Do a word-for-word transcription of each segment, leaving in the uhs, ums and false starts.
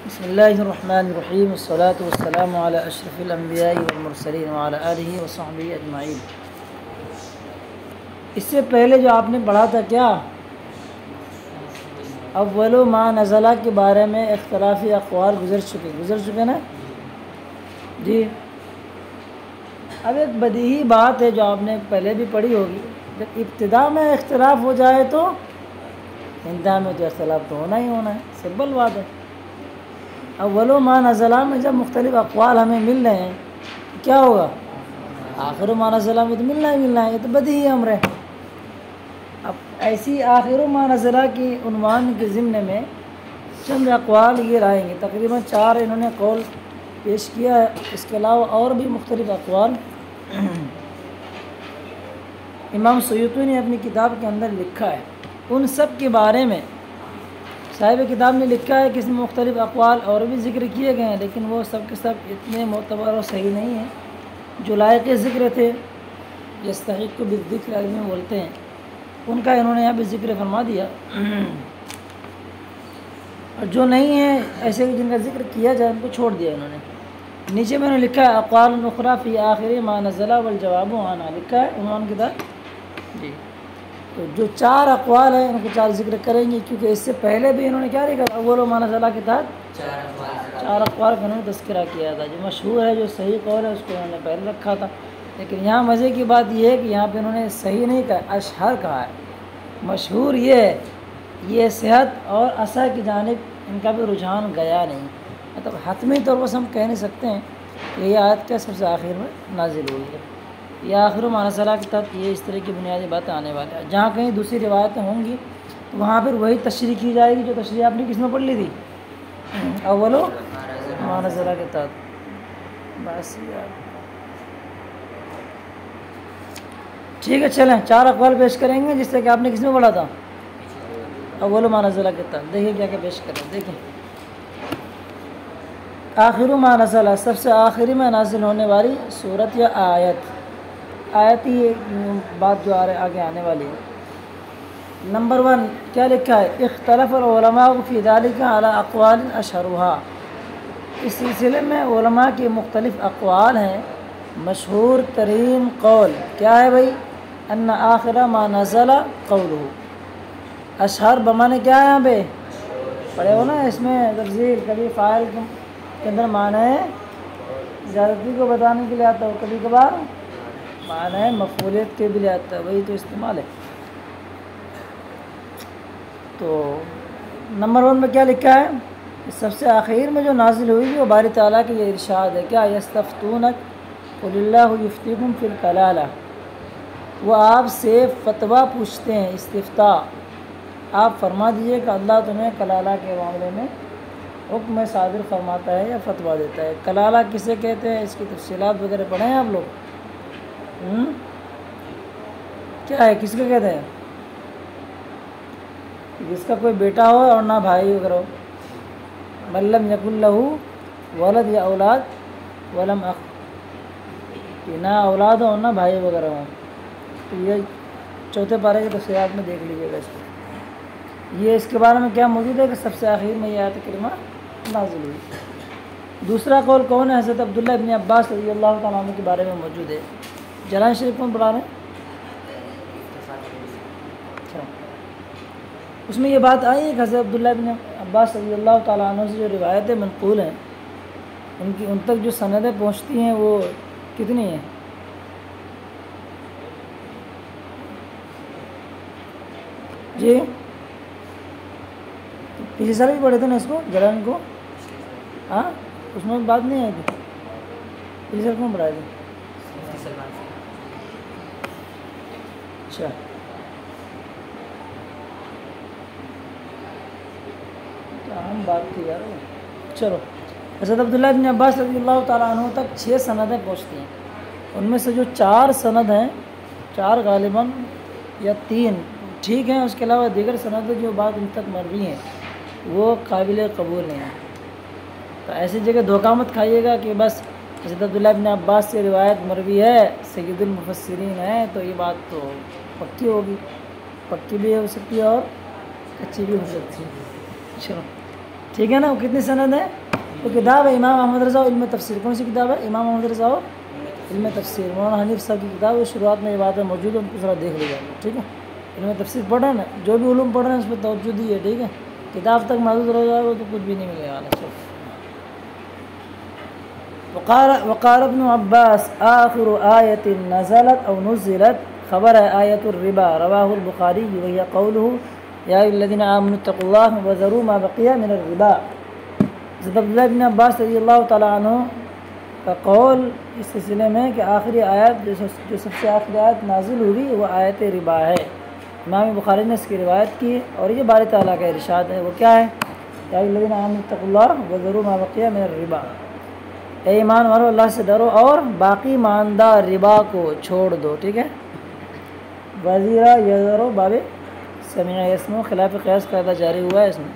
بسم اللہ الرحمن الرحیم والصلاة والسلام علی اشرف الانبیاء والمرسلین وعلی آلہ وصحبہ اجمعین۔ اس سے پہلے جو آپ نے پڑھا تھا کیا اول ما نزلہ کے بارے میں اختلافی اقوال گزر چکے گزر چکے نا جی۔ اب ایک بدیہی بات ہے جو آپ نے پہلے بھی پڑھی ہوگی، جب ابتدا میں اختلاف ہو جائے تو انتہا میں تو اختلاف تو ہونا ہی ہونا ہے، سمپل بات ہے۔ اول ما نزلہ میں جب مختلف اقوال ہمیں مل رہے ہیں کیا ہوگا؟ آخر ما نزلہ میں تو ملنا ہی ملنا ہے، یہ تو بدیہی امر ہے۔ اب ایسی آخر ما نزلہ کی عنوان کے ضمن میں چند اقوال یہ رہیں گے، تقریباً چار انہوں نے قول پیش کیا ہے، اس کے علاوہ اور بھی مختلف اقوال امام سیوطی نے اپنی کتاب کے اندر لکھا ہے۔ ان سب کے بارے میں صاحب کتاب نے لکھا ہے کہ اس میں مختلف اقوال اور بھی ذکر کیے گئے ہیں، لیکن وہ سب کے سب اتنے معتبر اور صحیح نہیں ہیں۔ جو لائق ذکر تھے، یستحق بالذکر علم میں بولتے ہیں، ان کا انہوں نے یہاں پہ ذکر فرما دیا، اور جو نہیں ہیں ایسے جن کا ذکر کیا جائے ان کو چھوڑ دیا انہوں نے۔ نیچے میں نے لکھا ہے اقوال اخری فی آخر ما نزلہ والجواب عنہا، لکھا ہے عنوان کے ساتھ جی۔ تو جو چار اقوال ہیں ان کو چار ذکر کریں گے، کیونکہ اس سے پہلے بھی انہوں نے کیا لکھا اول ما نزلہ کے تحت چار اقوال کا انہوں نے تذکرہ کیا تھا۔ جو مشہور ہے، جو صحیح قول ہے، اس کو انہوں نے پہلے رکھا تھا، لیکن یہاں مزے کی بات یہ ہے کہ یہاں پہ انہوں نے صحیح نہیں کہا، اشہر کہا ہے۔ مشہور یہ ہے، یہ صحت اور اثر کی جانب ان کا بھی رجحان گیا نہیں، مطلب حتمی طور پر ہم کہہ نہیں سکتے ہیں کہ یہ آیت کا سب سے آخر میں نازل ہوئی ہے، یہ آخر ما نزلہ کے تحت یہ اس طرح کی بنیادی باتیں آنے والے ہیں۔ جہاں کہیں دوسری روایتیں ہوں گی تو وہاں پھر وہی تشریح کی جائے گی جو تشریح آپ نے کس میں پڑھ لی تھی، اول ما نزلہ کے تحت۔ بس یار ٹھیک ہے، چلیں چار اقوال پیش کریں گے جس سے کہ آپ نے کس میں پڑھا تھا اول ما نزلہ کے تحت۔ دیکھیں کیا کیا پیش کریں، دیکھیں آخر ما نزلہ، سب سے آخری میں نازل ہونے والی صورت یا آیت، آیت ہی بات جو آگے آنے والی ہے۔ نمبر ون کیا لکھا ہے؟ اختلف العلماء فی ذلک علی اقوال اشہرها، اس سلسلے میں علماء کے مختلف اقوال ہیں، مشہور ترین قول کیا ہے بھائی؟ ان آخر ما نزل قولہ، اشہر بمانے کیا ہے؟ یہاں پہ پڑھے ہو نا، اس میں تفضیل کبھی فاعل کے اندر معنی ہے زیادتی کو بتانے کے لیے آتا ہے، کبھی کبھار معنی مفعولیت کے بھی لیے آتا ہے، وہی تو استعمال ہے۔ تو نمبر ون میں کیا لکھا ہے؟ سب سے آخر میں جو نازل ہوئی وہ باری تعالیٰ کی یہ ارشاد ہے، کیا یستفتونک قل اللہ یفتیکم فی الکلالہ، وہ آپ سے فتویٰ پوچھتے ہیں، استفتاء، آپ فرما دیجئے کہ اللہ تمہیں کلالہ کے معاملے میں حکم صادر فرماتا ہے یا فتویٰ دیتا ہے۔ کلالہ کسے کہتے ہیں، اس کی تفصیلات وغیرہ پڑھیں ہیں آپ لوگ؟ ہم؟ کیا ہے، کس کو کہتے ہیں؟ جس کا کوئی بیٹا ہو اور نہ بھائی وغیرہ ہو، من لم یکن لہ ولد یا اولاد ولم اخ، کہ نہ اولاد ہو نہ بھائی وغیرہ ہوں، تو یہ چوتھے پارے کی تفصیلات میں دیکھ لیجیے گا اس کو۔ یہ اس کے بارے میں کیا موجود ہے کہ سب سے آخر میں یہ آیت کریمہ نازل ہوئی۔ دوسرا قول کون ہے؟ حضرت عبداللہ ابن عباس رضی اللہ تعالیٰ عنہ کے بارے میں موجود ہے۔ جلال شریف کون پڑھا رہے ہیں؟ اس میں یہ بات آئی ہے کہ حضرت عبداللہ ابن عباس رضی اللہ تعالیٰ عنہ سے جو روایتیں منقول ہیں، ان کی ان تک جو سندیں پہنچتی ہیں وہ کتنی ہیں؟ جی پچھلے سال بھی پڑھے تھے نا اس کو، جلال کو، ہاں اس میں بات نہیں آئی تھی، پچھلے سال کون پڑھائے تھے؟ اچھا اہم بات تھی یار۔ چلو، حضرت عبداللہ ابن عباس رضی اللہ تعالیٰ عنہ تک چھ سندیں پہنچتی ہیں، ان میں سے جو چار سند ہیں، چار غالباً یا تین ٹھیک ہیں، اس کے علاوہ دیگر سندیں جو بات ان تک مروی ہیں وہ قابل قبول نہیں ہیں۔ تو ایسی جگہ دھوکہ مت کھائیے گا کہ بس حضرت عبداللہ ابن عباس سے روایت مروی ہے، سید المفسرین ہے، تو یہ بات تو پکی ہوگی، پکی بھی ہو سکتی ہے اور کچی بھی ہو سکتی ہے۔ چلو ٹھیک ہے نا. وہ کتنی سند ہے؟ وہ کتاب ہے امام احمد رضا علم تفسیر. کون سی کتاب ہے؟ امام احمد رضا علم تفسیر. مولانا حنیف صاحب کی کتاب ہے. شروعات میں یہ باتیں موجود ہیں، ان کو ذرا دیکھ لیجیے. ٹھیک ہے، علم تفسیر پڑھ رہے ہیں نا، جو بھی علوم پڑھ رہے ہیں اس پہ توجہ دیجیے. ٹھیک ہے، کتاب تک محدود رہ جائے گا تو کچھ بھی نہیں ملے گا. وقال وقال ابن عباس آخر آیت نزلت او نزلت، خبر ہے آیت الربا، رواہ البخاری، وہی قولہ یا ایھا الذین آمنوا اتقوا اللہ وذروا ما بقی من الربا. حضرت عبداللہ بن عباس رضی اللہ تعالیٰ عنہ کا قول اس سلسلے میں کہ آخری آیت جو جو سب سے آخری آیت نازل ہوئی وہ آیت ربا ہے. امام بخاری نے اس کی روایت کی اور یہ باری تعالیٰ کا ارشاد ہے. وہ کیا ہے؟ یا ایھا الذین آمنوا اتقوا اللہ وذروا ما بقی من الربا، اے ایمان والو اللہ سے ڈرو اور باقی ماندہ ربا کو چھوڑ دو. ٹھیک ہے، وزیرہ یذرو باب سمع یسمع، خلاف قیاس قاعدہ جاری ہوا ہے اس میں.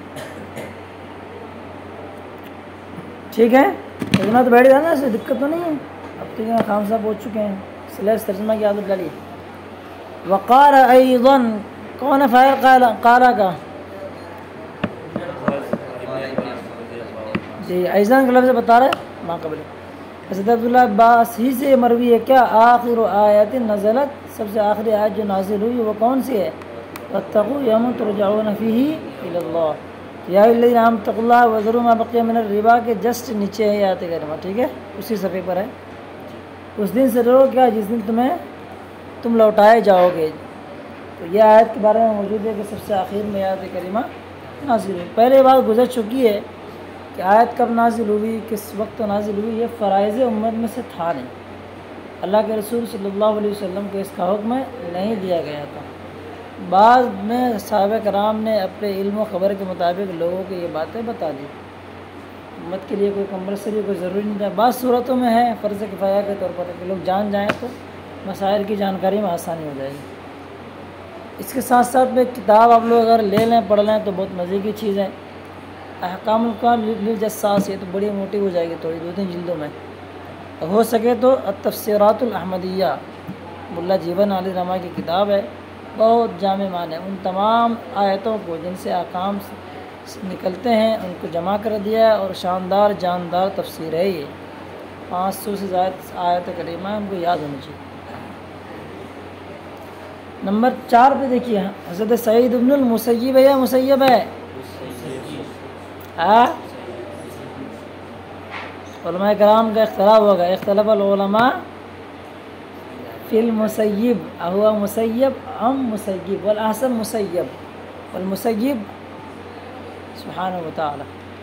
ٹھیک ہے، اتنا تو بیٹھ جانا، اس سے دقت تو نہیں ہے. اب ٹھیک ہے، خام صاحب پہنچ چکے ہیں. سلیس ترجمہ کی عادت ڈالیے. وقال ایضا، کون ہے فاعل قال قال کا؟ جی ایضا کا لفظ بتا رہے ماں قبل. حضرت عبداللہ عباس ہی سے مروی ہے کیا؟ آخر آیت نزلت، سب سے آخری آیت جو نازل ہوئی وہ کون سی ہے؟ واتقوا یوما ترجعون فیہ الی اللہ، یا ایھا الذین آمنوا اتقوا اللہ وذروا ما بقی من الربا کے جسٹ نیچے ہے آیت کریمہ. ٹھیک ہے، اسی صفحے پر ہے. اس دن سے ڈرو کیا جس دن تمہیں تم لوٹائے جاؤ گے. تو یہ آیت کے بارے میں موجود ہے کہ سب سے آخر میں آیت کریمہ نازل ہوئی. پہلے بات گزر چکی ہے کہ آیت کب نازل ہوئی، کس وقت نازل ہوئی. یہ فرائض امت میں سے تھا نہیں. اللہ کے رسول صلی اللہ علیہ وسلم کو اس کا حکم نہیں دیا گیا تھا. بعد میں صحابہ کرام نے اپنے علم و خبر کے مطابق لوگوں کو یہ باتیں بتا دی. امت کے لیے کوئی کمپلسری کوئی ضروری نہیں تھا. بعض صورتوں میں ہے فرض کفایہ کے طور پر کہ لوگ جان جائیں تو مسائل کی جانکاری میں آسانی ہو جائے گی. اس کے ساتھ ساتھ میں کتاب آپ لوگ اگر لے لیں پڑھ لیں تو بہت مزے کی چیز ہے. احکام القرآن للجساس، یہ تو بڑی موٹی ہو جائے گی تھوڑی، دو تین جلدوں میں. ہو سکے تو التفسیرات الاحمدیہ ملا جیون علی رما کی کتاب ہے، بہت جامع معنی ہے. ان تمام آیتوں کو جن سے احکام نکلتے ہیں ان کو جمع کر دیا اور شاندار جاندار تفسیر ہے. یہ پانچ سو سے زائد آیت کریمہ ان کو یاد ہونی چاہیے. نمبر چار پہ دیکھیے، حضرت سعید ابن المسیب ہے یا مسیب ہے؟ علماء کرام کا اختلاف ہوگا. اختلاف العلماء فی المسیب، اہوا مسیب ام مسیب، والاحسن مسیب، والمسیب سبحانہ وتعالی.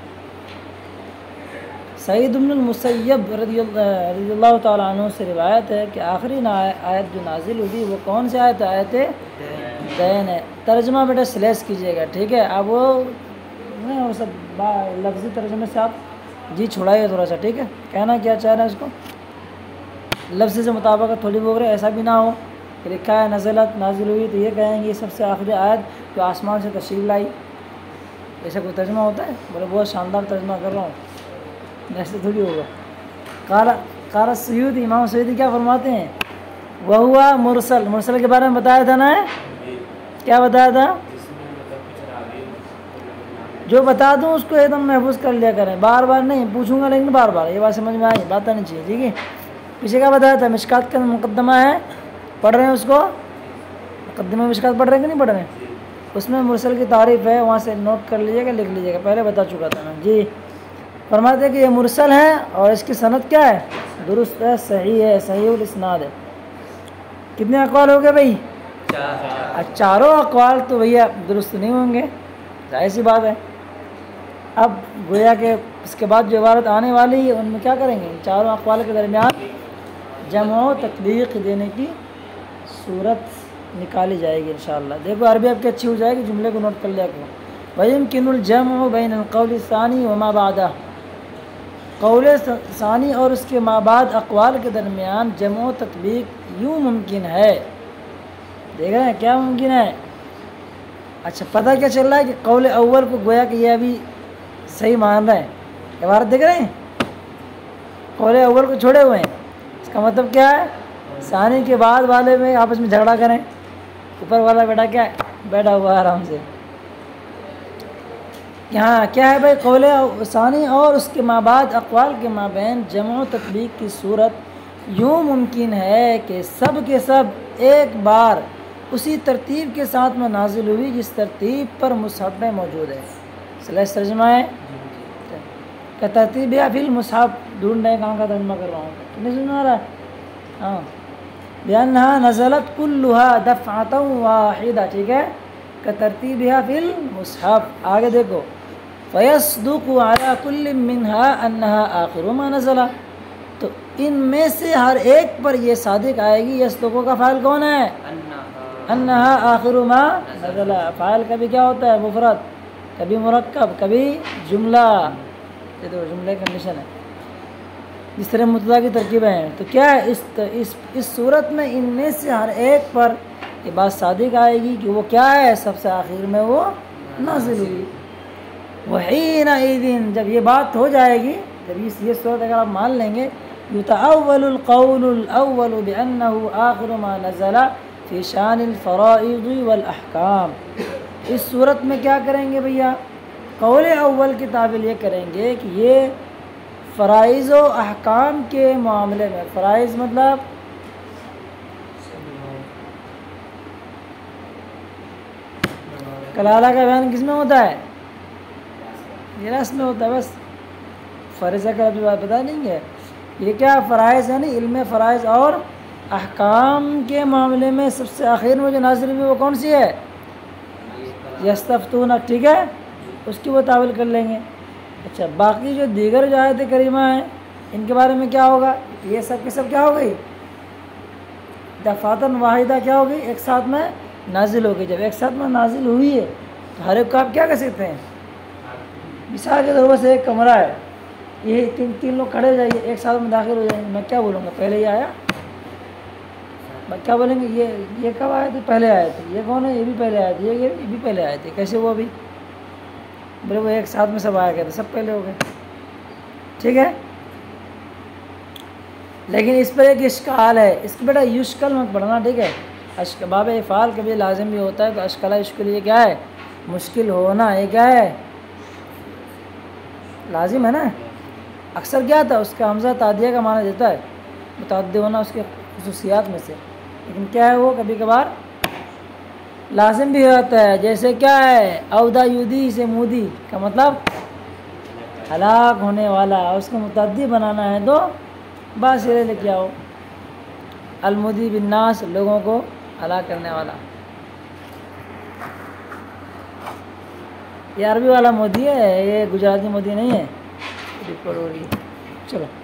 سعید بن المسیب رضی اللہ رضی اللہ تعالیٰ عنہ سے روایت ہے کہ آخری آیت جو نازل ہوئی وہ کون سی آیت ہے؟ آیت دین ہے. ترجمہ بیٹا سلیس کیجیے گا. ٹھیک ہے، اب وہ نہیں وہ سب لفظی ترجمے سے آپ جی چھڑائیے تھوڑا سا. ٹھیک ہے، کہنا کیا چاہ رہے ہیں اس کو لفظ سے مطابقت تھوڑی بول رہے. ایسا بھی نہ ہو کہ لکھا ہے نزلت نازل ہوئی تو یہ کہیں گے سب سے آخری آیت جو آسمان سے تشریف لائی. ایسا کوئی ترجمہ ہوتا ہے؟ بولے بہت شاندار ترجمہ کر رہا ہوں، ایسے تھوڑی ہوگا. قال قال سیوطی، امام سیوطی کیا فرماتے ہیں؟ وہوا مرسل. مرسل کے بارے میں بتایا تھا نا، کیا بتایا تھا؟ جو بتا دوں اس کو ایک دم محفوظ کر لیا کریں، بار بار نہیں پوچھوں گا لیکن بار بار. یہ بات سمجھ میں آئی؟ بات آنی چاہیے. ٹھیک ہے، پیچھے کیا بتایا تھا؟ مشکات کا مقدمہ ہے، پڑھ رہے ہیں اس کو؟ مقدمہ مشکات پڑھ رہے ہیں کہ نہیں پڑھ رہے ہیں؟ اس میں مرسل کی تعریف ہے، وہاں سے نوٹ کر لیجیے گا، لکھ لیجیے گا. پہلے بتا چکا تھا نا جی. فرماتے ہیں کہ یہ مرسل ہے اور اس کی سند کیا ہے؟ درست ہے، صحیح ہے، صحیح الاسناد ہے. کتنے اقوال ہو گئے بھائی؟ چار. چاروں اقوال تو بھیا درست نہیں ہوں گے، ظاہر سی بات ہے. اب گویا کہ اس کے بعد جو عبارت آنے والی ہے ان میں کیا کریں گے؟ چاروں اقوال کے درمیان جمع و تطبیق دینے کی صورت نکالی جائے گی انشاءاللہ. دیکھو عربی آپ کی اچھی ہو جائے گی، جملے کو نوٹ کر لیا کرو. وَيُمْكِنُ الْجَمْعُ بَيْنَ الْقَوْلِ الثَّانِي وَمَا بَعْدَهُ، قول ثانی اور اس کے ما بعد اقوال کے درمیان جمع و تطبیق یوں ممکن ہے. دیکھ رہے ہیں کیا ممکن ہے؟ اچھا پتہ کیا چل رہا ہے کہ قول اول کو گویا کہ یہ ابھی صحیح مان رہے ہیں. عبارت دیکھ رہے ہیں، قول اول کو چھوڑے ہوئے ہیں. اس کا مطلب کیا ہے؟ ثانی کے بعد والے میں آپس میں جھگڑا کریں. اوپر والا بیٹا کیا ہے؟ بیٹھا ہوا ہے آرام سے. ہاں کیا ہے بھائی قول ثانی اور اس کے مابعد اقوال کے مابین جمع و تطبیق کی صورت یوں ممکن ہے کہ سب کے سب ایک بار اسی ترتیب کے ساتھ میں نازل ہوئی جس ترتیب پر مصحف میں موجود ہے. صحیح ترجمہ ہے کہ ترتیب یا فی المصحف ڈھونڈ رہے کہاں کا ترجمہ کر رہا ہوں کتنے سنا رہا ہے ہاں بأنها نزلت كلها دفعة واحدة ٹھیک ہے کہ ترتیبها فی المصحف آگے دیکھو فیصدق على كل منها انها آخر ما نزل تو ان میں سے ہر ایک پر یہ صادق آئے گی. یصدق کا فاعل کون ہے انها آخر ما نزل فاعل کبھی کیا ہوتا ہے مفرد کبھی مرکب کبھی جملہ یہ تو جملے کنڈیشن ہے جس طرح مبتدا کی ترکیبیں ہیں. تو کیا ہے اس اس اس صورت میں ان میں سے ہر ایک پر یہ بات صادق آئے گی کہ وہ کیا ہے سب سے آخر میں وہ نازل ہوئی. وحینئذ جب یہ بات ہو جائے گی جب اس یہ صورت اگر آپ مان لیں گے یتأول القول الاول بأنه آخر ما نزل فی شان الفرائض والاحکام. اس صورت میں کیا کریں گے بھیا قول اول کی تعبیر یہ کریں گے کہ یہ فرائض و احکام کے معاملے میں فرائض مطلب کلالہ کا بیان کس میں ہوتا ہے میراث میں ہوتا ہے. بس فرضہ کا بھی بات بتا دیں گے یہ کیا فرائض یعنی علم فرائض اور احکام کے معاملے میں سب سے آخر میں جو نازل ہوئی وہ کون سی ہے یستفتونک ٹھیک ہے اس کی وہ تعویل کر لیں گے. اچھا باقی جو دیگر جو آیت کریمہ ہیں ان کے بارے میں کیا ہوگا یہ سب کے سب کیا ہو گئی دفعتاً واحدہ کیا ہوگی ایک ساتھ میں نازل ہوگی. جب ایک ساتھ میں نازل ہوئی ہے تو ہر ایک کو آپ کیا کر سکتے ہیں مثال کے طور سے ایک کمرہ ہے یہ تین تین لوگ کھڑے جائیے ایک ساتھ میں داخل ہو جائیں گے میں کیا بولوں گا پہلے یہ آیا میں کیا بولیں گے یہ یہ کب آئے تھے پہلے آئے تھے یہ کون ہے یہ بھی پہلے آئے تھے یہ بھی پہلے آئے تھے کیسے وہ بھی بولے وہ ایک ساتھ میں سب آیا گئے تھے سب پہلے ہو گئے ٹھیک ہے. لیکن اس پر ایک اشکال ہے اس کی بیٹا یشکل مت پڑھنا ٹھیک ہے اشک باب افعال کبھی لازم بھی ہوتا ہے تو اشکلہ اشکل یہ کیا ہے مشکل ہونا یہ کیا ہے لازم ہے نا. اکثر کیا تھا اس کا حمزہ تعدیہ کا معنی دیتا ہے متعدی ہونا اس کے خصوصیات میں سے لیکن کیا ہے وہ کبھی کبھار لازم بھی ہوتا ہے. جیسے کیا ہے اودا یودی سے مودی کا مطلب ہلاک ہونے والا اس کو متعدی بنانا ہے تو بس یہ لے کے آؤ المودی بالناس لوگوں کو ہلاک کرنے والا. یہ عربی والا مودی ہے یہ گجراتی مودی نہیں ہے چلو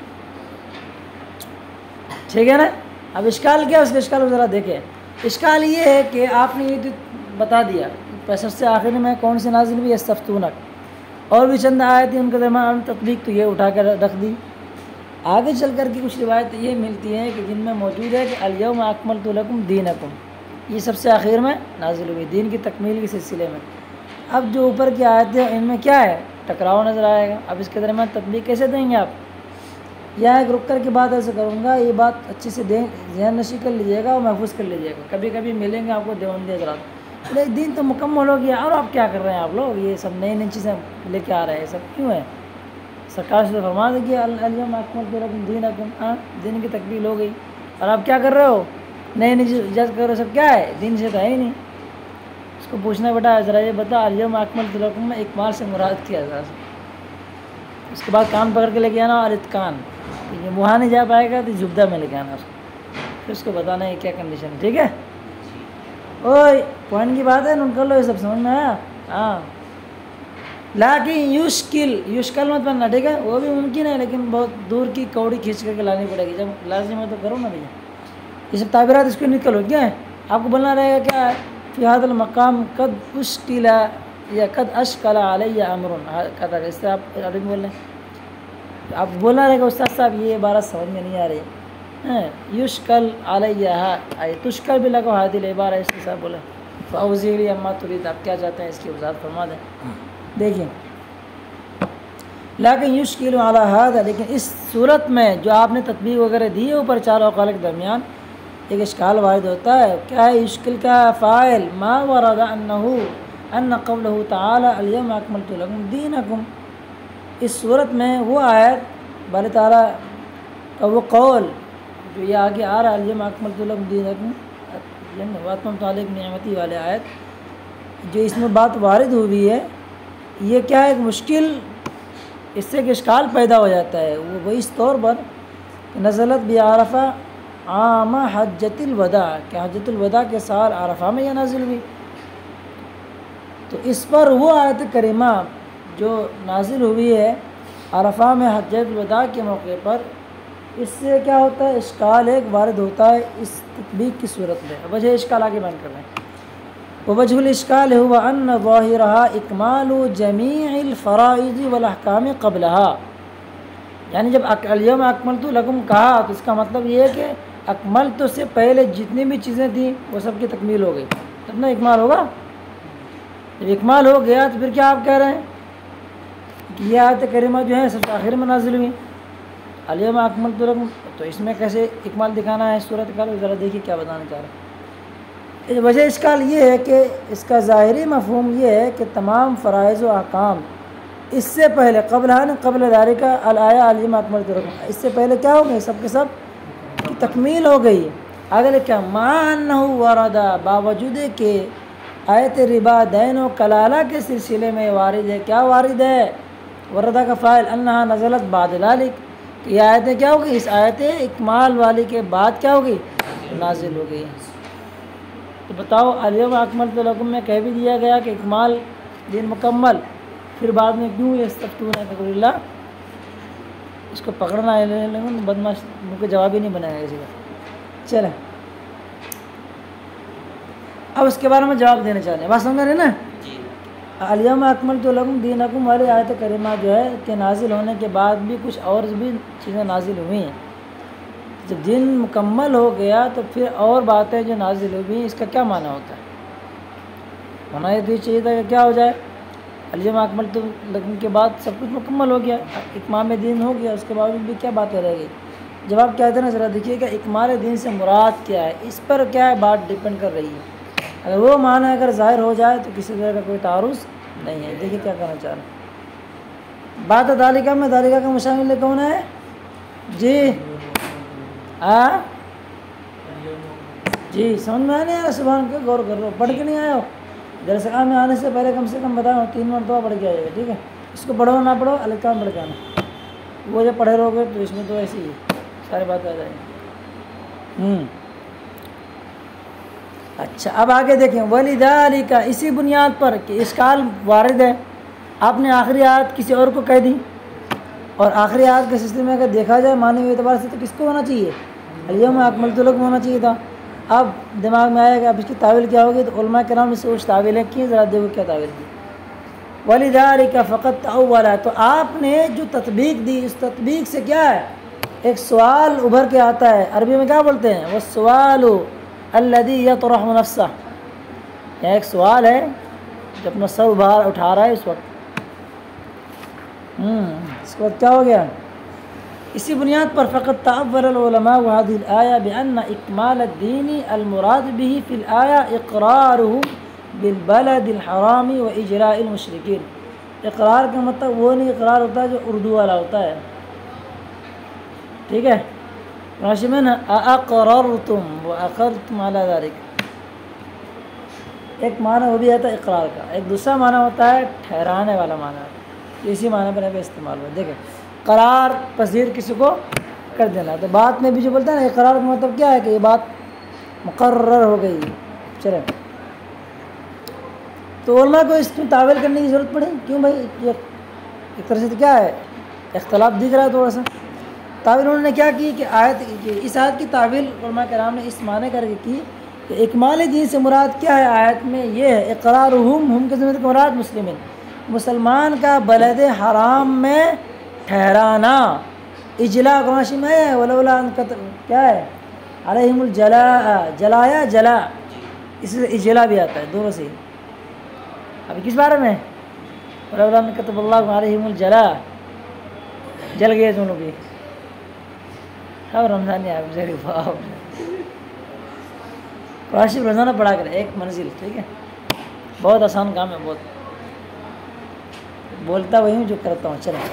ٹھیک ہے نا. اب اشکال کیا اس کا اشکال ذرا دیکھیں. اشکال یہ ہے کہ آپ نے یہ بتا دیا سب سے آخر میں کون سی نازل بھی یستفتونک اور بھی چند آئے تھیں ان کے درمیان تطبیق تو یہ اٹھا کر رکھ دی. آگے چل کر کی کچھ روایت یہ ملتی ہیں کہ جن میں موجود ہے کہ الیوم اکملت لکم دینکم یہ سب سے آخر میں نازل ہوئی دین کی تکمیل کے سلسلے میں. اب جو اوپر کی آیتیں ہیں ان میں کیا ہے ٹکراؤ نظر آئے گا. اب اس کے درمیان تطبیق کیسے دیں گے آپ یا ایک رک کر کے بات ایسے کروں گا یہ بات اچھے سے دیں ذہن نشی کر لیجیے گا اور محفوظ کر لیجیے گا. کبھی کبھی ملیں گے آپ کو دیوبندی حضرات بولے دین تو مکمل ہو گیا اور آپ کیا کر رہے ہیں آپ لوگ یہ سب نئی نئی چیزیں لے کے آ رہے ہیں سب کیوں ہے. سرکار سے فرما دے کہ الیوم اکملت لکم دینکم ہاں دین کی تکمیل ہو گئی اور آپ کیا کر رہے ہو نئی نئی چیز ایجاد کر رہے ہو سب کیا ہے دین سے تو ہے ہی نہیں. اس کو پوچھنا بیٹا ذرا یہ بتا الیوم اکملت لکم میں اکمال سے مراد کیا ذرا اس کے بعد کان پکڑ کے لے کے آنا اور اتقان یہ وہاں نہیں جا پائے گا تو زبدہ میں لے کے آنا اس کو پھر اس کو بتانا ہے کیا کنڈیشن ٹھیک ہے. اوئے پوائنٹ کی بات ہے نوٹ کر لو یہ سب سمجھ میں آیا ہاں. لیکن یشکل یشکل مت بننا ٹھیک ہے وہ بھی ممکن ہے لیکن بہت دور کی کوڑی کھینچ کر کے لانی پڑے گی جب لازم ہے تو کرو نا بھیا یہ سب تعبیرات اس کو نکلو کیا ہے آپ کو بولنا رہے گا کیا ہے فی هذا المقام قد اشکل یا قد اشکل علی امر قدر اس سے آپ عربی بول رہے ہیں آپ بولنا رہے گا استاد صاحب یہ عبارت سمجھ میں نہیں آ رہی ہے یشکل علیہ آئی تشکل بھی لگو حادل عبارہ اس کے ساتھ بولے فاوزیلی اما ترید آپ کیا چاہتے ہیں اس کی وضاحت فرما دیں. دیکھیں لیکن یشکل علی ھذا لیکن اس صورت میں جو آپ نے تطبیق وغیرہ دی ہے اوپر چار اوقال کے درمیان ایک اشکال وارد ہوتا ہے. کیا ہے اشکل کا فاعل ما ورد انہ ان قولہ تعالی الیوم اکملت لکم دینکم، اس صورت میں وہ آیت باری تعالیٰ کا وہ قول جو یہ آگے آ رہا ہے الیوم اکملت لکم دینکم واتممت علیکم نعمتی والے آیت، جو اس میں بات وارد ہوئی ہے، یہ کیا ہے ایک مشکل، اس سے ایک اشکال پیدا ہو جاتا ہے، وہ وہ اس طور پر نزلت بعرفہ عام حجۃ الوداع، کہ حجۃ الوداع کے سال عرفہ میں یہ نازل ہوئی، تو اس پر وہ آیت کریمہ جو نازل ہوئی ہے عرفہ میں حجۃ الوداع کے موقع پر، اس سے کیا ہوتا ہے اشکال ایک وارد ہوتا ہے اس تطبیق کی صورت میں۔ وجہ اشکال آگے بیان کر رہے ہیں، ووجہ الاشکال ہوا ان ظاہرہا اکمال جمیع الفرائض والاحکام قبلہا، یعنی جب الیوم اکملت لکم کہا تو اس کا مطلب یہ ہے کہ اکملت سے پہلے جتنی بھی چیزیں تھیں وہ سب کی تکمیل ہو گئی، تب نہ اکمال ہوگا۔ جب اکمال ہو گیا تو پھر کیا آپ کہہ رہے ہیں کہ یہ آیت کریمہ جو ہے سب آخر میں نازل ہوئی الیوم اکملت لکم، تو اس میں کیسے اکمال دکھانا ہے صورت کا، ذرا دیکھیے کیا بتانا چاہ رہے ہیں۔ وجہ اشکال یہ ہے کہ اس کا ظاہری مفہوم یہ ہے کہ تمام فرائض و احکام اس سے پہلے قبل ہے قبل ذالک الآیہ الیوم اکملت لکم، اس سے پہلے کیا ہو گئے سب کے سب کی تکمیل ہو گئی۔ اگر کیا مع انہ وردا، باوجود کہ آیت ربا دین و کلالہ کے سلسلے میں وارد ہے، کیا وارد ہے، وردہ کا فاعل انہا نزلت بعد ذالک، کہ یہ آیتیں کیا ہو گئی، اس آیت اکمال والی کے بعد کیا ہو گئی نازل ہو گئی۔ تو بتاؤ الیوم اکملت لکم میں کہہ بھی دیا گیا کہ اکمال دین مکمل، پھر بعد میں کیوں یستفتون بغیر اللہ، اس کو پکڑنا ہے بدماش منہ کے جواب ہی نہیں بنائے گا کسی کا۔ چلیں اب اس کے بارے میں جواب دینا چاہ رہے ہیں، بات سمجھ رہے ہیں نا۔ الیوم اکملت لکم دینکم والی آیت کریمہ جو ہے کہ نازل ہونے کے بعد بھی کچھ اور بھی چیزیں نازل ہوئی ہیں، جب دین مکمل ہو گیا تو پھر اور باتیں جو نازل ہوئی ہیں اس کا کیا معنی ہوتا ہے، ہونا یہ تو چاہیے تھا کہ کیا ہو جائے الیوم اکملت لکم کے بعد سب کچھ مکمل ہو گیا، اتمام دین ہو گیا، اس کے باوجود بھی کیا باتیں رہ گئی۔ جواب کیا ہے نا ذرا دیکھیے کہ اکمال دین سے مراد کیا ہے، اس پر کیا ہے بات ڈپینڈ کر رہی ہے۔ اگر وہ معنی اگر ظاہر ہو جائے تو کسی طرح کا کوئی تعارض نہیں ہے۔ دیکھیے کیا کہنا چاہ رہے ہیں، بات دالکہ میں دالکہ کا مشامل کون ہے جی آ جی سمجھ میں آنے آیا، سبحان کے غور کر رہے ہو، پڑھ کے نہیں آئے ہو، درس عام میں آنے سے پہلے کم سے کم بتاؤ تین مرتبہ پڑھ کے آئے گا، ٹھیک ہے، اس کو پڑھو نہ پڑھو الکام پڑھ کے آنا، وہ جب پڑھے رہو گے تو اس میں تو ایسی ہی ساری بات آ جائیں گی۔ ہوں اچھا اب آگے دیکھیں، وَلِذَٰلِكَ، اسی بنیاد پر کہ اشکال وارد ہے، آپ نے آخری آیت کسی اور کو کہہ دی، اور آخری آیت کے سلسلے میں اگر دیکھا جائے معنی اعتبار سے تو کس کو ہونا چاہیے، الیوم اکملت لکم ہونا چاہیے تھا۔ اب دماغ میں آئے گا اب اس کی تعویل کیا ہوگی، تو علماء کرام نے سوچ تعویلیں کی، ذرا دیکھو کیا تعویل کی۔ وَلِذَٰلِكَ فَقَدْ تَأَوَّلَ، تو آپ نے جو تطبیق دی اس تطبیق سے کیا ہے ایک سوال ابھر کے آتا ہے، عربی میں کیا بولتے ہیں وَالسُّؤَالُ الَّذِي يَطْرَحُ نَفْسَهُ، یہ ایک سوال ہے جو اپنا سر ابھار اٹھا رہا ہے اس وقت۔ ہوں اس کے بعد کیا ہو گیا، اسی بنیاد پر فقط تأول العلماء هذه الآية بأن إكمال الدين المراد به في الآية إقراره بالبلد الحرام وإجلاء المشركين، اقرار کا مطلب وہ نہیں اقرار ہوتا ہے جو اردو والا ہوتا ہے، ٹھیک ہے، راشی میں نا اقررتم واقرتم على ذلك، ایک معنی وہ بھی آتا ہے اقرار کا، ایک دوسرا معنی ہوتا ہے ٹھہرانے والا معنی، اسی معنی پر بھی استعمال ہوا۔ دیکھیں قرار پذیر کسی کو کر دینا، تو بات میں بھی جو بولتا ہے نا اقرار کا مطلب کیا ہے کہ یہ بات مقرر ہو گئی۔ چلیں تو علماء کو اس کی تعویل کرنے کی ضرورت پڑی، کیوں بھائی یہ ایک طرح سے کیا ہے اختلاف دکھ رہا ہے تھوڑا سا۔ تعویل انہوں نے کیا کی کہ آیت اس آیت کی تعویل علماء کرام نے اس معنی کر کے کی کہ اکمال دین سے مراد کیا ہے، آیت میں یہ ہے اقرارہم، ہم کے ذمہ کے مراد مسلمین، مسلمان کا بلد حرام میں ٹھہرانا، اجلا قرآن میں ہے ولولا ان کیا ہے علیہم الجلا، جلایا جلا، اس سے اجلا بھی آتا ہے دونوں سے۔ ابھی کس بارے میں ولولا ان کتب اللہ علیہم الجلا، جل گئے دونوں بھی، اب رمضان آیا بچاری باپ قرآن روزانہ پڑھا کرے ایک منزل، ٹھیک ہے، بہت آسان کام ہے، بہت بولتا وہی ہوں جو کرتا ہوں. چلیں،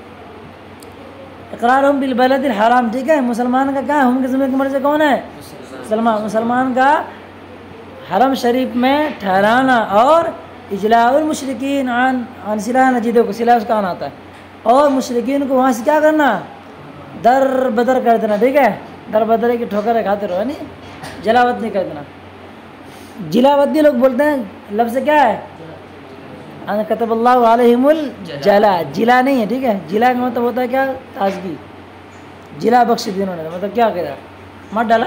اقرارہم بالبلد الحرام، ٹھیک ہے. مسلمان کا کیا ہے؟ ہم کے ذمہ کے مرضی کون ہے؟ مسلمان. مسلمان کا حرم شریف میں ٹھہرانا اور اجلاء المشرکین عن عن سلاح نجیدوں کو، سلاح اس کا آنا آتا ہے، اور مشرکین کو وہاں سے کیا کرنا؟ در بدر کر دینا، ٹھیک ہے. در بدر کی ٹھوکر کھاتے رہو، یعنی جلاوط نہیں کر دینا. جلاوطی لوگ بولتے ہیں لفظ کیا ہے؟ ان کتب اللہ علیہم الجلا، جلا نہیں ہے، ٹھیک ہے. جلا کا مطلب ہوتا ہے کیا؟ تازگی. جلا بخش دی انہوں نے، مطلب کیا کہا؟ مت ڈالا.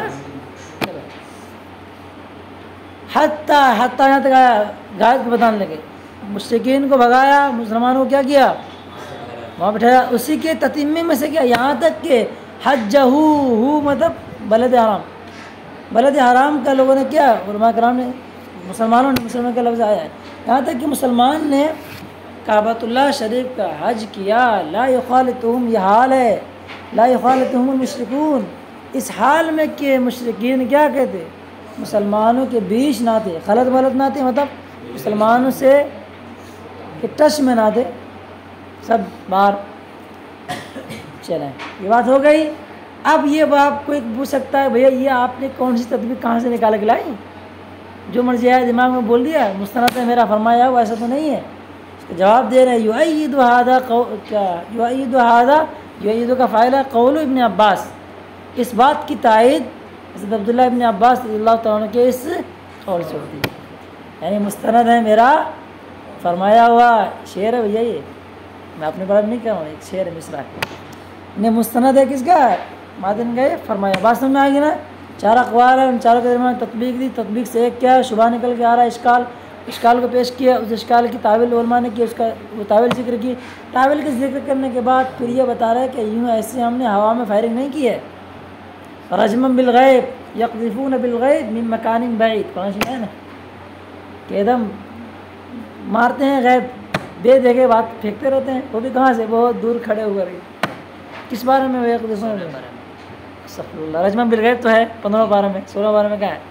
حتی حتی یہاں تک آیا، غائب کو بتانے لگے. مشرکین کو بھگایا، مسلمانوں کو کیا کیا؟ وہاں بٹھایا. اسی کے تتمے میں سے کیا؟ یہاں تک کہ حجہ ہو مطلب بلد حرام، بلد حرام کا لوگوں نے کیا؟ علماء کرام نے، مسلمانوں نے، مسلمان کا لفظ آیا ہے یہاں تک کہ مسلمان نے کعبۃ اللہ شریف کا حج کیا. لا یخالطہم، یہ حال ہے، لا یخالطہم المشرکون، اس حال میں کہ مشرکین کیا کہتے؟ مسلمانوں کے بیچ نہ تھے، خلط ولط نہ تھے، مطلب مسلمانوں سے کہ ٹچ میں نہ تھے، سب باہر. چلیں، یہ بات ہو گئی. اب یہ آپ کو ایک پوچھ سکتا ہے بھیا یہ آپ نے کون سی تطبیق کہاں سے نکال کے لائی؟ جو مرضی آیا دماغ میں بول دیا، مستند ہے میرا فرمایا ہوا، ایسا تو نہیں ہے. اس کا جواب دے رہے ہیں یؤید ھذا کیا یؤید ھذا، یؤید کا فاعل ہے قول ابن عباس، اس بات کی تائید حضرت عبداللہ ابن عباس رضی اللہ تعالیٰ عنہ کے اس قول سے ہوتی ہے. یعنی مستند ہے میرا فرمایا ہوا شعر ہے بھیا، یہ میں اپنے بارے میں نہیں کہہ رہا ہوں، ایک شعر ہے، مصرع ہے. نہیں، مستند ہے کس کا؟ مادن گئے فرمایا. بات سمجھ میں آئے گی نا؟ چار اقوال ہیں، ان چاروں کے درمیان تطبیق دی. تطبیق سے ایک کیا ہے؟ شبہ نکل کے آ رہا ہے، اشکال. اشکال کو پیش کیا، اس اشکال کی تعویل علماء نے کی، اس کا وہ تعویل ذکر کی. تعویل کے ذکر کرنے کے بعد پھر یہ بتا رہا ہے کہ یوں ایسے ہم نے ہوا میں فائرنگ نہیں کی ہے. رجما بالغیب یقذفون بالغیب من مکان بعید، قرآن شریف ہے نا کہ ایک دم مارتے ہیں غیب، بے دیکھے بات پھینکتے رہتے ہیں، وہ بھی کہاں سے؟ بہت دور کھڑے ہو کر. کس بارے میں؟ یقذفون استغفر اللہ. رجما بالغیب تو ہے پندرہ بارہ میں، سولہ بارہ میں کیا ہے؟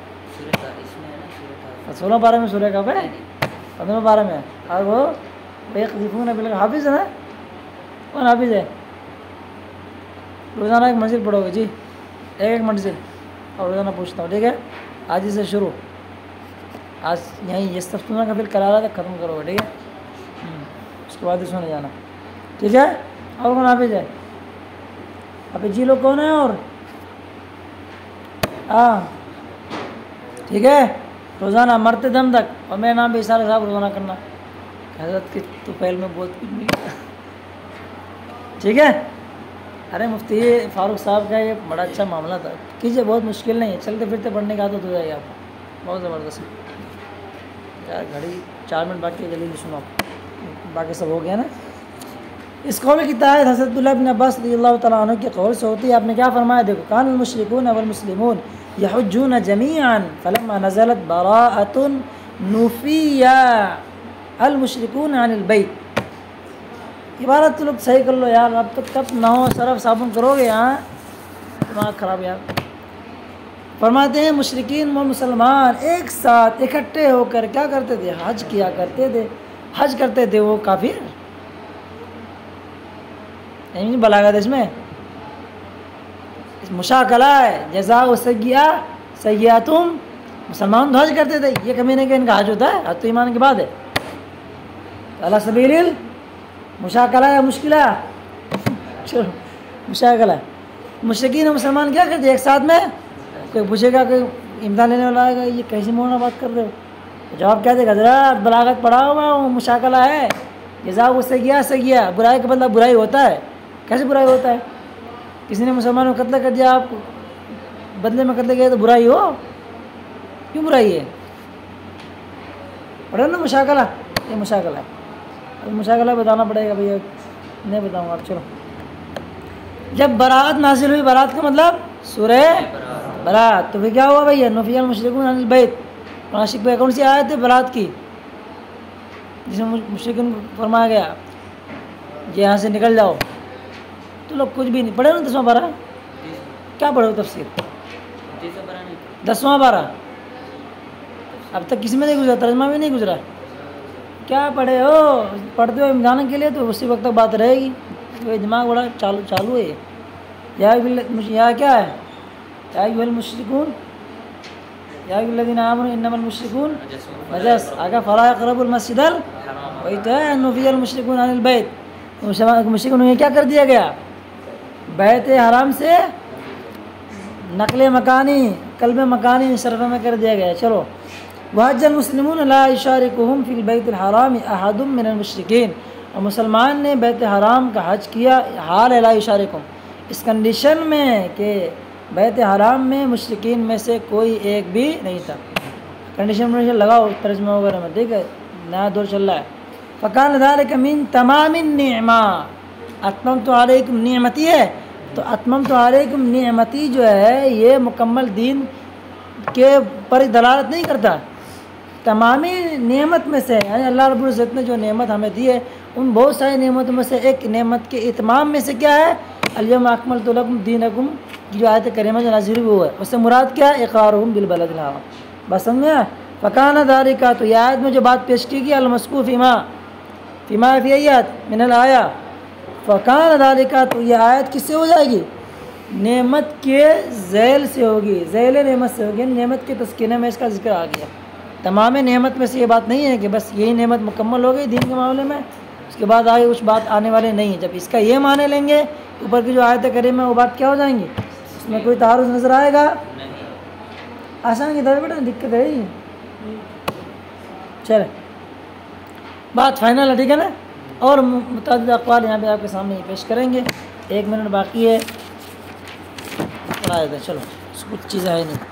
سولہ بارہ میں سورہ کہف ہے، پندرہ بارہ میں. اور وہ یقذفون بالغیب حافظ ہے نا؟ کون حافظ ہے؟ روزانہ ایک منزل پڑھو گے جی، ایک ایک منزل، اور روزانہ پوچھتا ہوں، ٹھیک ہے. آج سے شروع، آج یہیں یستفتون کا پھر کرارا تک ختم کرو گے، ٹھیک ہے. اس کے بعد اس میں جانا، ٹھیک ہے. اور کون حافظ ہے؟ ابھی جی لوگ کون ہیں؟ اور ہاں ٹھیک ہے، روزانہ مرتے دم تک. اور میرا نام بھی اشارہ صاحب روزانہ کرنا. حضرت کے تو پہل میں بہت کچھ ملا، ٹھیک ہے. ارے مفتی فاروق صاحب کا یہ بڑا اچھا معاملہ تھا، کیجیے، بہت مشکل نہیں ہے، چلتے پھرتے پڑھنے کی عادت ہو جائے گی آپ کو، بہت زبردست. یار گھڑی چار منٹ باقی، جلدی نہیں سنو، باقی سب ہو گیا نا. اس قول کی تائید حضرت عبداللہ بن عباس رضی اللہ تعالیٰ عنہ کے قول سے ہوتی ہے. آپ نے کیا فرمایا؟ دیکھو، کان المشرکون والمسلمون یحجون جمیعا فلما نزلت براءۃ نفی المشرکون عن البیت. عبارت تو لوگ صحیح کر لو یار، اب تک کب نہ ہو صرف صابن کرو گے، یہاں دماغ خراب یار. فرماتے ہیں مشرکین و مسلمان ایک ساتھ اکٹھے ہو کر کیا کرتے تھے؟ حج کیا کرتے تھے. حج کرتے تھے وہ کافر، نہیں بلاغت اس میں مشاکلہ ہے. جزاء سیئہ سیئاتم، مسلمان تو حج کرتے تھے، یہ کمی نہیں کہ ان کا حج ہوتا ہے، حج تو ایمان کے بعد ہے. علی سبیل مشاکلہ یا مشکلہ، چلو مشاکلہ. مشرکین اور مسلمان کیا کرتے ایک ساتھ میں؟ کوئی پوچھے گا کہ امداد لینے والا آئے گا، یہ کیسی مولانا بات کر رہے ہو؟ جواب کیا دے گا؟ حضرات بلاغت پڑھا ہوا وہ مشاکلہ ہے. جزاء سیئہ سیئہ، برائی کا بدلہ برائی ہوتا ہے. کیسے برائی ہوتا ہے؟ کسی نے مسلمانوں کو قتل کر دیا، آپ بدلے میں قتل کیا تو برائی ہو؟ کیوں برائی ہے؟ پڑھو نا مشاکلہ، یہ مشاکلہ ہے. مشاکلہ بتانا پڑے گا بھیا، نہیں بتاؤں گا آپ. چلو، جب برات نازل ہوئی، برات کا مطلب سورہ برات، تو پھر کیا ہوا بھیا؟ نفی المشرکون عن البیت. ناشک پہ کون سی آیت ہے برات کی، جس میں مشرکین کو فرمایا گیا یہ یہاں سے نکل جاؤ. تو لوگ کچھ بھی نہیں پڑھے نا دسواں بارہ، کیا پڑھو تفسیر؟ دسواں بارہ اب تک کسی میں نہیں گزرا، ترجمہ بھی نہیں گزرا. کیا پڑھے ہو، پڑھتے ہو امتحان کے لیے تو اسی وقت تک بات رہے گی، تو دماغ بڑا چالو چالو ہے۔ یا یا کیا ہے، یا ایھا المشرکون یا ایھا الذین آمنوا انما المشرکون نجس، آگے فلا یقربوا المسجد وہی تو ہے نفی المشرکون عن البیت، مشرکوں نے کیا کر دیا گیا، بیت حرام سے نقل مکانی قلب مکانی صرف میں کر دیا گیا۔ چلو وحج المسلمون لا یشارکہم فی البیت الحرام احد من المشرکین، اور مسلمان نے بیت حرام کا حج کیا حال لا یشارکہم، اس کنڈیشن میں کہ بیت حرام میں مشرکین میں سے کوئی ایک بھی نہیں تھا۔ کنڈیشن میں لگاؤ ترجمہ وغیرہ میں، ٹھیک ہے، نیا دور چل رہا ہے۔ فکان ذلک من تمام النعمہ، اتممت علیکم نعمتی ہے، تو اتممت علیکم نعمتی جو ہے یہ مکمل دین کے پر دلالت نہیں کرتا، تمامی نعمت میں سے، یعنی اللہ رب العزت نے جو نعمت ہمیں دی ہے ان بہت ساری نعمتوں میں سے ایک نعمت کے اتمام میں سے کیا ہے، الیوم اکملت لکم دینکم کی جو آیت کریمہ جو نازل ہوئی وہ ہے، اس سے مراد کیا ہے، اقرارہم بالبلد الحرام، بس سمجھا۔ فکان ذالک، تو یہ آیت میں جو بات پیش کی گئی المذکور فیما فیما فی آیات من الآیہ، فکان ذالک، تو یہ آیت کس سے ہو جائے گی، نعمت کے ذیل سے ہوگی، ذیل نعمت سے ہوگی، نعمت کے تذکرے میں اس کا ذکر آ گیا۔ تمام نعمت میں سے یہ بات نہیں ہے کہ بس یہی نعمت مکمل ہو گئی دین کے معاملے میں، اس کے بعد آگے کچھ بات آنے والے نہیں ہے۔ جب اس کا یہ معنی لیں گے اوپر کی جو آیت کریمہ وہ بات کیا ہو جائیں گی، اس میں کوئی تعارض نظر آئے گا، آسان کی طرح بیٹا دقت ہے ہی۔ چلے بات فائنل ہے، ٹھیک ہے نا، اور متعدد اقوال یہاں پہ آپ کے سامنے پیش کریں گے، ایک منٹ باقی ہے، پڑھا دیتے چلو، کچھ چیزیں ہے نہیں،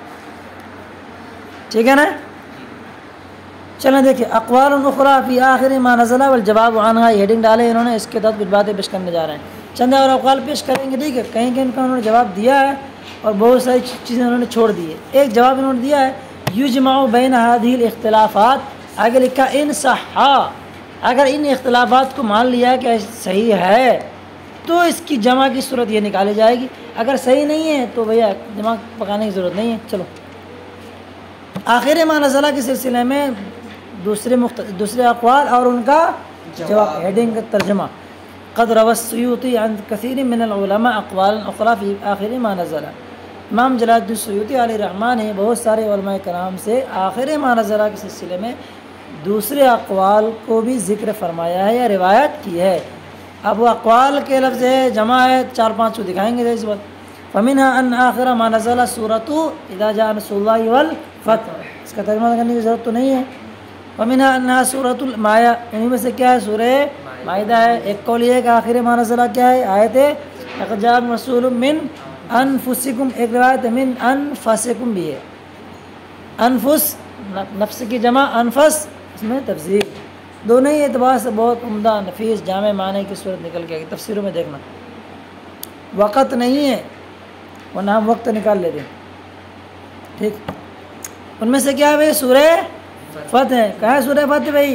ٹھیک ہے نا۔ چلیں دیکھیں اقوال اخری فی آخر ما نزل والجواب عنها، یہ ہیڈنگ ڈالے انہوں نے، اس کے تحت کچھ باتیں پیش کرنے جا رہے ہیں، چند اور اقوال پیش کریں گے، ٹھیک ہے، کہیں کہ ان کا انہوں نے جواب دیا ہے اور بہت ساری چیزیں انہوں نے چھوڑ دی ہے۔ ایک جواب انہوں نے دیا ہے یجمع بین هذه الاختلافات، آگے لکھا ان صحا، اگر ان اختلافات کو مان لیا کہ صحیح ہے تو اس کی جمع کی صورت یہ نکالی جائے گی، اگر صحیح نہیں ہے تو بھیا دماغ پکانے کی ضرورت نہیں ہے۔ چلو آخر ما نزلہ کے سلسلے میں دوسرے مخت... دوسرے اقوال اور ان کا جواب، ہیڈنگ کا ترجمہ، قد روى السیوطی عن کثیر من العلماء اقوال اخری فی آخر ما نزلہ، امام جلال الدین سیوطی علیہ الرحمٰن نے بہت سارے علماء کرام سے آخر ما نزلہ کے سلسلے میں دوسرے اقوال کو بھی ذکر فرمایا ہے یا روایت کی ہے۔ اب وہ اقوال کے لفظ ہے، جمع ہے، چار پانچ کو دکھائیں گے اس وقت۔ فمنها ان آخر ما نزل سورۃ اذا جاء نصر اللہ والفتح، اس کا ترجمہ کرنے کی ضرورت تو نہیں ہے۔ فمنها انها سورۃ المائدہ، انہیں میں سے کیا ہے، سورہ مائدہ ہے۔ ایک قول یہ ہے کہ آخر ما نزل کیا ہے، آیت ہے لقد جاءکم رسول من انفسکم، ایک روایت من انفسکم بھی ہے، انفس نفس کی جمع، انفس اس میں تفسیر، دونوں ہی اعتبار سے بہت عمدہ نفیس جامع معنی کی صورت نکل کے آئی، تفسیروں میں دیکھنا، وقت نہیں ہے ورنہ ہم وقت نکال لیتے ہیں، ٹھیک۔ ان میں سے کیا ہے بھائی، سورہ فتح ہے، کہاں ہے سورہ فتح بھائی،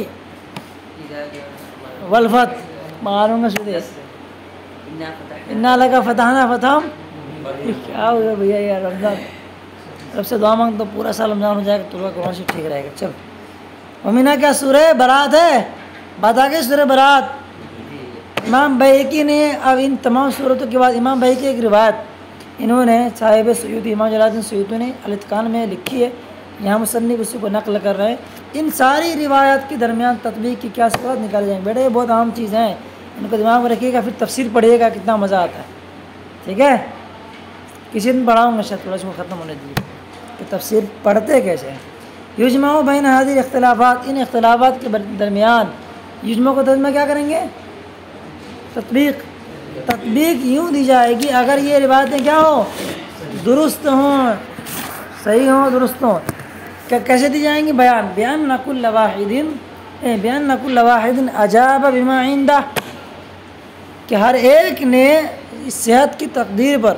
والفتح، معلوم ہے سورہ انا لکا فتحنا فتحم، کیا ہوا بھیا یار، رمضان رب سے دعا مانگ تو پورا سال رمضان ہو جائے گا، تو قرآن شریف ٹھیک رہے گا۔ چلو ومنها کیا، سورہ برات ہے، بات آ گئی سورہ برات۔ امام بہقی نے اب ان تمام صورتوں کے بعد امام بہقی ایک روایت انہوں نے صاحب سیوطی امام جلال الدین سیوطی نے الاتقان میں لکھی ہے، یہاں مصنف اسی کو نقل کر رہے ہیں۔ ان ساری روایات کے درمیان تطبیق کی کیا صورت نکال جائیں گے، بیٹے یہ بہت عام چیزیں ہیں، ان کو دماغ میں رکھیے گا، پھر تفسیر پڑھیے گا، کتنا مزہ آتا ہے، ٹھیک ہے۔ کسی دن پڑھاؤں گا شاید، تھوڑا سا ختم ہونے دیجیے کہ تفسیر پڑھتے کیسے ہیں۔ یجمع بین هذه الاختلافات، ان اختلافات کے درمیان، یجمع کو ترجمہ کیا کریں گے، تطبیق، تطبیق یوں دی جائے گی اگر یہ روایتیں کیا ہوں، درست ہوں، صحیح ہوں، درست ہوں، کیسے دی جائیں گی، بیان بیان کل واحد بیان کل واحد اجاب بما عنده، کہ ہر ایک نے اس صحت کی تقدیر پر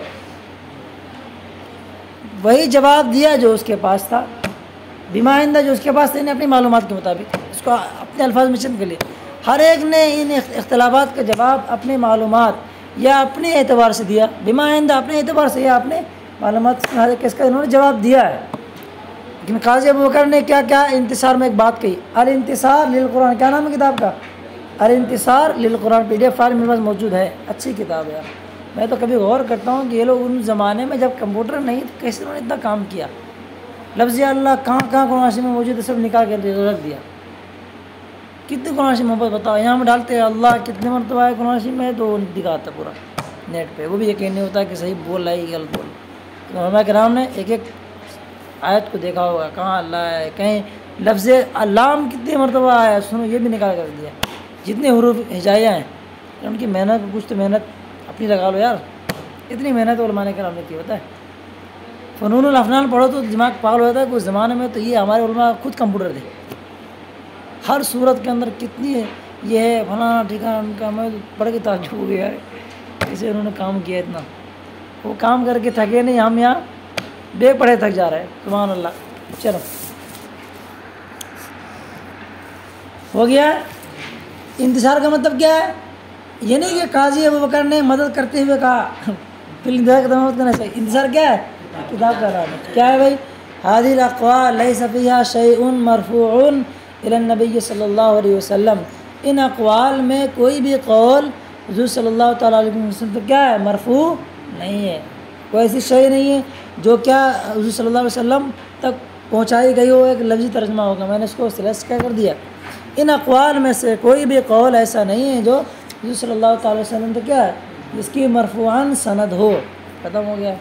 وہی جواب دیا جو اس کے پاس تھا، بما عنده جو اس کے پاس تھا، اپنی معلومات کے مطابق، اس کو اپنے الفاظ میں چند کر لیا، ہر ایک نے ان اختلافات کا جواب اپنے معلومات یا اپنے اعتبار سے دیا، بما عنده اپنے اعتبار سے یا اپنے معلومات ہر ایک اس کا انہوں نے جواب دیا ہے۔ لیکن قاضی ابوبکر نے کیا کیا انتصار میں ایک بات کہی، الانتصار للقرآن، کیا نام ہے کتاب کا؟ الانتصار للقرآن، پی ڈی ایف فائل میرے پاس موجود ہے، اچھی کتاب ہے یار۔ میں تو کبھی غور کرتا ہوں کہ یہ لوگ ان زمانے میں جب کمپیوٹر نہیں تو کیسے انہوں نے اتنا کام کیا۔ لفظ اللہ کہاں کہاں قرآن شریف میں موجود ہے، سب نکال کر رکھ دیا۔ کتنے قرآن شریف محبت بتاؤ، یہاں میں ڈالتے ہیں اللہ کتنے مرتبہ ہے قرآن شریف میں تو دکھاتا پورا نیٹ پہ، وہ بھی یقین نہیں ہوتا کہ صحیح بول رہا ہے کہ غلط بول۔ تو علماء کرام نے ایک ایک آیت کو دیکھا ہوگا کہاں اللہ ہے، کہیں لفظ علام کتنے مرتبہ آیا سنو، یہ بھی نکال کر دیا۔ جتنے حروف ہجائیہ ہیں ان کی محنت، کچھ تو محنت اپنی لگا لو یار، اتنی محنت علماء کرام نے کی ہوتا ہے۔ فنون الافنان پڑھو تو دماغ پاگل ہوتا ہے کہ اس زمانے میں تو یہ ہمارے علماء خود کمپیوٹر تھے، ہر صورت کے اندر کتنی یہ ہے فلانا ٹھیکانا ان کا، میں پڑھ کے تعجب ہو گیا ہے کیسے انہوں نے کام کیا اتنا۔ وہ کام کر کے تھکے نہیں، ہم یہاں بے پڑھے تھک جا رہے ہیں، سبحان اللہ۔ چلو ہو گیا۔ انتصار کا مطلب کیا ہے؟ یہ نہیں کہ قاضی ابوبکر نے مدد کرتے ہوئے کہا پھر انتظار کا مدد کرنا چاہیے۔ انتصار کیا ہے؟ کتاب کا نام ہے کیا ہے بھائی؟ هذه الاقوال ليس فيها شيء مرفوع الى النبي صلی اللہ علیہ وسلم، ان اقوال میں کوئی بھی قول حضور صلی اللہ تعالیٰ علیہ وسلم تو کیا ہے؟ مرفوع نہیں ہے، کوئی ایسی شے نہیں ہے جو کیا حضور صلی اللہ علیہ وسلم تک پہنچائی گئی ہو، ایک لفظی ترجمہ ہوگا، میں نے اس کو سلیکٹ کیا کر دیا۔ ان اقوال میں سے کوئی بھی قول ایسا نہیں ہے جو حضور صلی اللہ تعالیٰ علیہ وسلم تو کیا ہے جس کی مرفوعاً سند ہو۔ ختم ہو گیا۔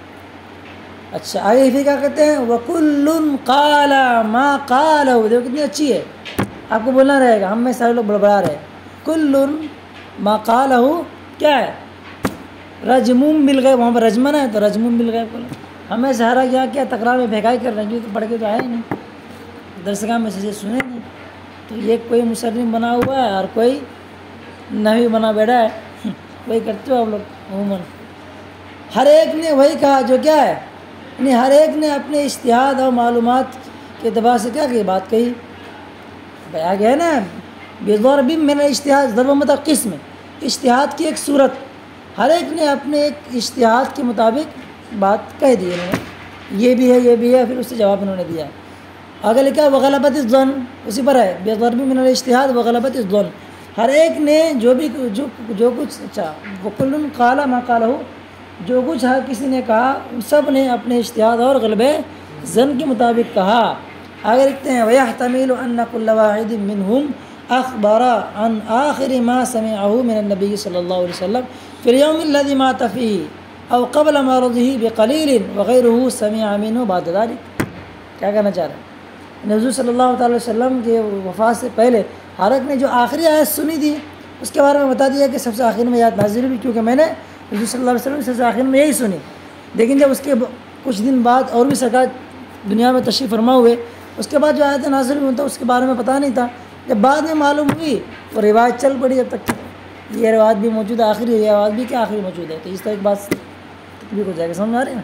اچھا آگے پھر کیا کہتے ہیں؟ وَكُلٌّ قَالَ مَا قَالَهُ، دیکھو کتنی اچھی ہے، آپ کو بولنا رہے گا، ہم میں سارے لوگ بڑبڑا رہے ہیں۔ کُلٌّ مَا قَالَهُ کیا ہے؟ رجمٌ بالغیب، وہاں پر رجمن ہے تو رجمٌ بالغیب بولے۔ ہمیں سہارا کیا کیا تکرار میں بھیگائی کر رہے ہیں کیونکہ پڑھ کے تو آئے ہی نہیں، درسگاہ میں سے سنے نہیں، تو یہ کوئی مصرف بنا ہوا ہے اور کوئی نحوی بنا بیٹھا ہے، وہی کرتے ہو آپ لوگ عموماً۔ ہر ایک نے وہی کہا جو کیا ہے، یعنی ہر ایک نے اپنے اجتہاد اور معلومات کے اعتبار سے کیا کی بات کہی، بیان گیا نا بضرب من الاجتہاد، ضرب مطلب قسم، اجتہاد کی ایک صورت، ہر ایک نے اپنے ایک اجتہاد کے مطابق بات کہہ دی انہوں نے، یہ بھی ہے یہ بھی ہے، پھر اس سے جواب انہوں نے دیا۔ آگے لکھا وغلبت الظن، اسی پر ہے بضرب من الاجتہاد وغلبت الظن، ہر ایک نے جو بھی جو جو کچھ اچھا وکل قال ما قالہ، جو کچھ ہر کسی نے کہا سب نے اپنے اجتہاد اور غلبہ ظن کے مطابق کہا۔ آگے لکھتے ہیں وَيَحْتَمِلُ أَنَّ كُلَّ وَاحِدٍ مِّنْهُمْ أَخْبَرَ عَنْ آخِرِ مَا سَمِعَهُ مِنَ النَّبِيِّ صلی اللہ علیہ وسلم فِي الْيَوْمِ الَّذِي مَاتَ فِيهِ أَوْ قَبْلَ مَرَضِهِ بِقَلِيلٍ وَغَيْرُهُ سَمِعَ مِنْهُ بَعْدَ ذَلِكَ۔ کیا کہنا چاہ رہے ہیں؟ حضور صلی اللہ تعالی وسلم کے وفات سے پہلے ہر ایک نے جو آخری آیت سنی تھی اس کے بارے میں بتا دیا کہ سب سے آخر میں آیت نازل ہوئی، کیونکہ میں نے حضور صلی اللہ علیہ وسلم سب سے آخر میں یہی سنی۔ لیکن جب اس کے کچھ دن بعد اور بھی سرکار دنیا میں تشریف فرما ہوئے، اس کے بعد جو آیت نازل ہوئی تو اس کے بارے میں پتہ نہیں تھا، جب بعد میں معلوم ہوئی وہ روایت چل پڑی، جب تک یہ روایت بھی موجود ہے آخری، یہ روایت بھی کیا آخری موجود ہے، تو اس طرح ایک بات تکلیف ہو جائے گا، سمجھ آ رہی ہے نا؟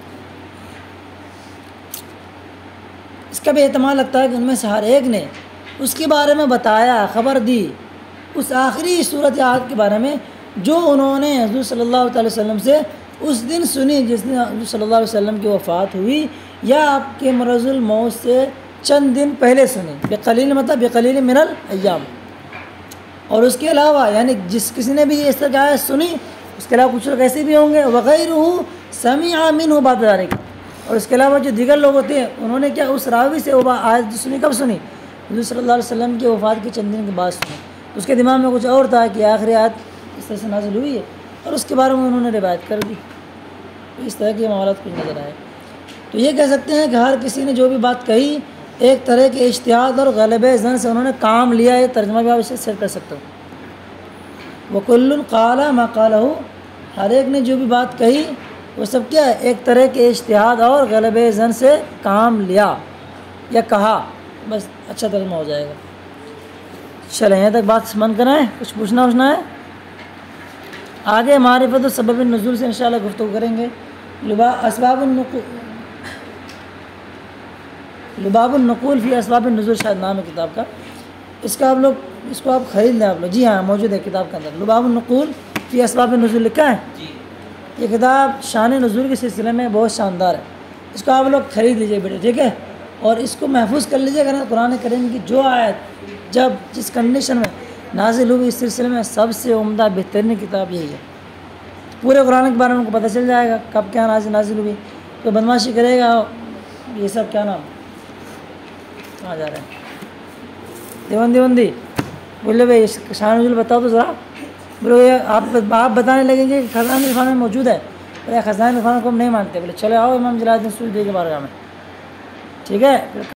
اس کا بھی احتمال لگتا ہے کہ ان میں سے ہر ایک نے اس کے بارے میں بتایا، خبر دی اس آخری صورت آیت کے بارے میں جو انہوں نے حضور صلی اللہ تعالی وسلم سے اس دن سنی، جس دن حضور صلی اللہ علیہ وسلم کی وفات ہوئی یا آپ کے مرض الموت سے چند دن پہلے سنی، بقلیل مطلب بقلیل من الایام۔ اور اس کے علاوہ یعنی جس کسی نے بھی اس طرح کی آیت سنی، اس کے علاوہ کچھ لوگ ایسے بھی ہوں گے وغیرہ سمع منہ بعد ذلک، اور اس کے علاوہ جو دیگر لوگ ہوتے ہیں انہوں نے کیا اس راوی سے وہ آیت سنی، کب سنی؟ حضور صلی اللہ علیہ وسلم کی وفات کے چند دن کے بعد سنی۔ اس کے دماغ میں کچھ اور تھا کہ آخری آیت اس طرح سے نازل ہوئی ہے اور اس کے بارے میں انہوں نے روایت کر دی، اس طرح کے معاملات کچھ نظر آئے۔ تو یہ کہہ سکتے ہیں کہ ہر کسی نے جو بھی بات کہی ایک طرح کے اجتہاد اور غلبہ ظن سے انہوں نے کام لیا ہے، ترجمہ بھی آپ اسے سیٹ کر سکتے ہو۔ وَكُلٌّ قَالَ مَا قَالَهُ، ہر ایک نے جو بھی بات کہی وہ سب کیا ہے ایک طرح کے اجتہاد اور غلبہ ظن سے کام لیا یا کہا، بس اچھا ترجمہ ہو جائے گا۔ چلیں یہاں تک بات من کریں، کچھ پوچھنا پوچھنا ہے؟ آگے معرفت و سبب النزول سے انشاءاللہ گفتگو کریں گے۔ لبا اسباب النقول لباب النقول فی اسباب النزول شاید نام ہے کتاب کا، اس کا آپ لوگ اس کو آپ خرید لیں آپ لوگ، جی ہاں موجود ہے کتاب کے اندر، لباب النقول فی اسباب النزول لکھا ہے جی۔ یہ کتاب شان نزول کے سلسلے میں بہت شاندار ہے، اس کو آپ لوگ خرید لیجئے بیٹے، ٹھیک ہے؟ اور اس کو محفوظ کر لیجیے گا نا، قرآن کریم کی جو آیت جب جس کنڈیشن میں نازل ہوئی اس سلسلے میں سب سے عمدہ بہترین کتاب یہی ہے. پورے قرآن کے بارے میں ان کو پتہ چل جائے گا کب کیا نازل نازل ہوئی. تو بدماشی کرے گا یہ سب کیا نام کہاں جا رہے ہیں دیوان دیوندی بولے بھائی شان نزول بتاؤ تو ذرا. بولے آپ آپ بتانے لگیں گے کہ خزانہ الخانہ میں موجود ہے. بولے خزانہ الخانہ کو ہم نہیں مانتے. بولے چلے آؤ امام جلال الدین سیوطی کے بارگاہ میں. ٹھیک ہے.